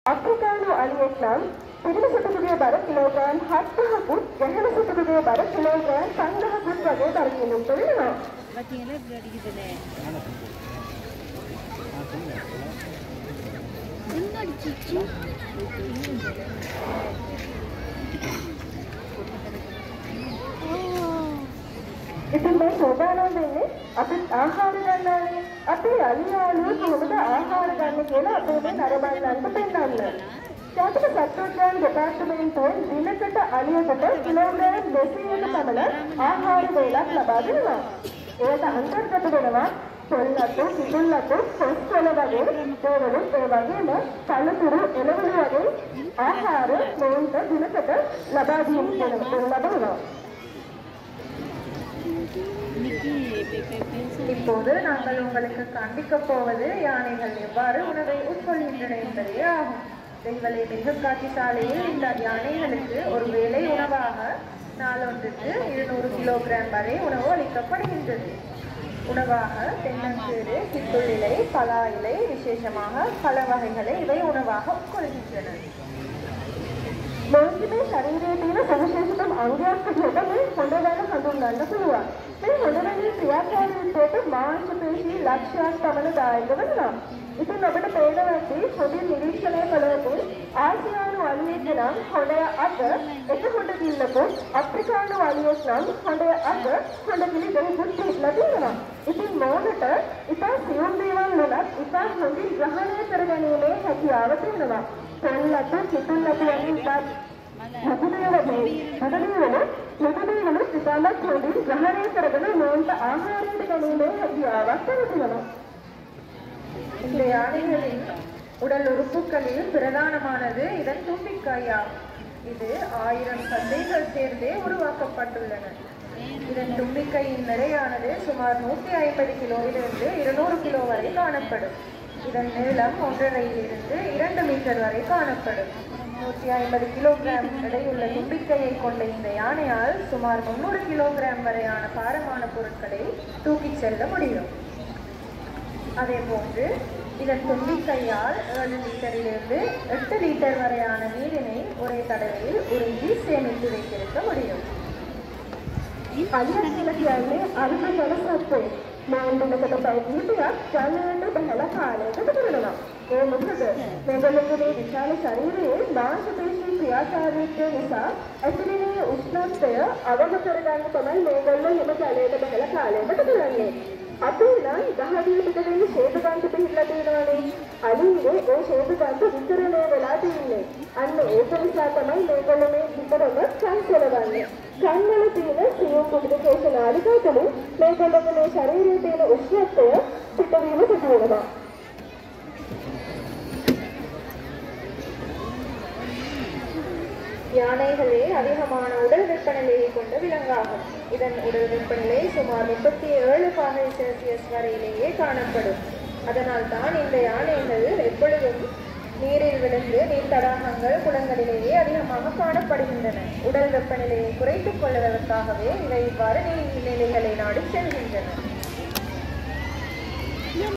අප්‍රිකානු අලියෙක් නම් පිරිමි සතුටුගේ බර කිලෝග්‍රෑම් 7000කුත් ගැහැණු සතුටුගේ බර කිලෝග්‍රෑම් 5000කුත් වගේ දරකින් උත් වෙනවා. ඉතින් මේ සෝදානම් වෙන්නේ අපි ආහාර ගන්නානේ. අපි අලියාලු කොහොමද ආහාර ගන්න කියලා අපේ මේ නරඹන්නන්ට පෙන්නන්න. ජාතික සත්වෝද්‍යාන දෙපාර්තමේන්තුවෙන් දිනකට අලියකට කිලෝග්‍රෑම් 200ක පමණ ආහාර වේලක් ලබා දෙනවා. ඒකට අන්තර්ගත වෙනවා පොල්ලතු, කිතුල්ලතු, කොස්කොල වගේ දේවලු, ඒ වගේම පළතුරු, එළවලු වගේ ආහාර මොවුන්ට දිනකට ලබා දෙනවා. இப்போது நாங்கள் உங்களுக்கு காண்பிக்கப் போவது யானைகள் எவ்வாறு உணவை உட்கொள்கின்றன என்பதே ஆகும். எங்களை மிருகக்காட்சி சாலையில் இந்த யானைகளுக்கு ஒரு வேளை உணவாக நாளொன்றுக்கு 200 கிலோகிராம் வரை உணவு அளிக்கப்படுகின்றது. உணவாக தென்னங்கீரை, சித்துள்ளிலை, பலா இலை, விசேஷமாக பல வகைகளை இவை உணவாக உட்கொள்கின்றன. මොවුන්ගේ ශරීරයේ තියෙන සවිශේෂතම අංගයක් විදිහට මේ හොඬ වැල හඳුන්වන්න පුළුවන්. මේ හොඬ වැලේ ක්‍රියාකාරීත්වයට මාංශ පේශී ලක්ෂයක් පමණ දායක වෙනවා. ඉතින් ඔබට පේනවා ඇති හොඳින් නිරීක්ෂණය කළොත් ආසියානු අලියෙක් නම් හොඬය අග එක හොඬ කිල්ලකුත් අප්‍රිකානු අලියෙක් නම් හොඬය අග හොඬ කිලි දෙකකුත් තිබලා තියෙනවා. ඉතින් මොවුන්ට ඉතා සියුම් දේවල් වලත් ඉතා හොඳින් ග්‍රහණය කරගැනීමේ හැකියාව තියෙනවා. පොල්ලතු, කිතුල්ලතු වගේ ඉතා මුදලිවල ඉතාමත් හොඳින් ග්‍රහණය කරගෙන මොවුන්ට ආහාරයට ගැනීමේ හැකියාවක් තියෙනවා. இந்த யானைகளின் உடல் உறுப்புகளில் பிரதானமானது இதன் தும்பிக்கையாகும். இது 1000 சதைகள் சேர்ந்தே உருவாக்கப்பட்டுள்ளன. இதன் தும்பிக்கையின் நிறையானது சுமார் 150 கிலோவிலிருந்து 200 கிலோ வரை காணப்படும். இதன் நீளம் 1.5 இலிருந்து 2 மீட்டர் வரை காணப்படும். 150 கிலோகிராம் எடையுள்ள தும்பிக்கையை கொண்ட இந்த யானையால் சுமார் 300 கிலோகிராம் வரையான பாரமான பொருட்களை தூக்கிச் செல்ல முடியும். அதே போன்று இதன் தும்பிக்கையால் 7 லிட்டரிலிருந்து 8 லிட்டர் வரையான நீரினை ஒரே தடவையில் உறிஞ்சி சேமித்து வைத்திருக்க முடியும். මොවුන්ට පැවතියක් ජලයට බහලා කාලයකට කරනවා. ඒ මොකද මේගොල්ලෝගේ මේ විශාල ශරීරයේ මාංශ පේශී ක්‍රියාකාරීත්වය නිසා ඇතිවෙන උෂ්ණත්වය අවම කරගන්න තමයි මේගොල්ලෝ එම ජලයට බහලා කාලයකට කරන්නේ. අපි නම් දහදිය පිටකේ ශේෂකාන්ත පිළිලා තියෙනවානේ. අලින්ගේ ඒ ශේෂකාන්ත විතරනේ වෙලා තියෙන්නේ. අන්න ඒක නිසා තමයි මේගොල්ලෝ මේ විතරම සංසලවන්නේ. කන්වල තියෙන සියුම් කුඩකේශ නාලිකා තුළින් මේගොල්ලෝගේ මේ ශරීරයේ තියෙන උෂ්ණත්වය පිටවීම සිදු වෙනවා. யானைகளே அதிகமான உடல் வெப்பநிலையை கொண்ட விலங்காகும். இதன் உடல் வெப்பநிலை சுமார் 37 பாகை செல்சியஸ் வரையிலேயே காணப்படும். அதனால் தான் இந்த யானைகள் எப்பொழுதும் நீரில் விழுந்து நீர் தடாகங்கள் குளங்களிலேயே அதிகமாக காணப்படுகின்றன. உடல் வெப்பநிலையை குறைத்துக் கொள்வதற்காகவே இவை இவ்வாறு நீர்நிலைகளை நாடி செல்கின்றன.